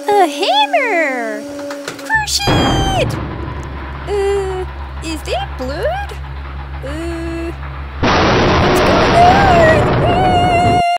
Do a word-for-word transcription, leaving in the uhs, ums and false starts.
A hammer! Crush it! Uh, is that blood? Uh,